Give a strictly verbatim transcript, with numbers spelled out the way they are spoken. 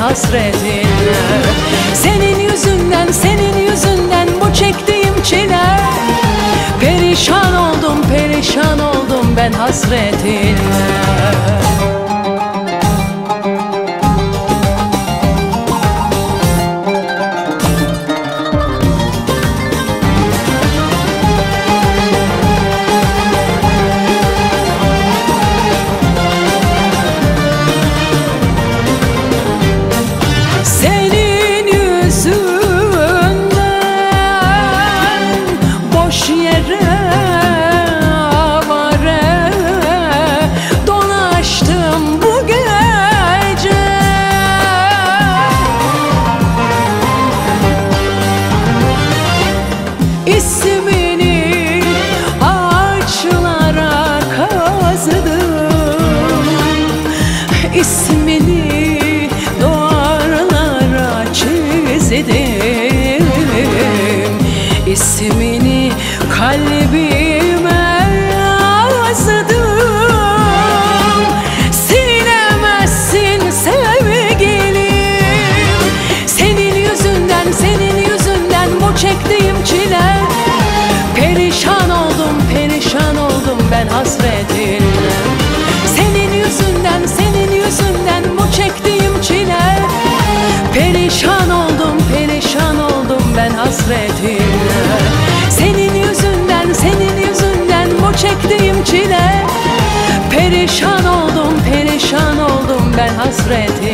hasretinle. Senin yüzünden, senin yüzünden bu çektiğim çile. Perişan oldum, perişan oldum ben hasretinle. İsmini ağaçlara kazıdım, İsmini duvarlara çizdim, İsmini kalbime yazdım. Silemezsin sevgilim, senin yüzünden, senin yüzünden bu çektiğim çile. Perişan oldum, perişan oldum ben hasretinle. Senin yüzünden, senin yüzünden bu çektiğim çile. Perişan oldum, perişan oldum ben hasretinle. Senin yüzünden, senin yüzünden bu çektiğim çile. Perişan oldum, perişan oldum ben hasretinle.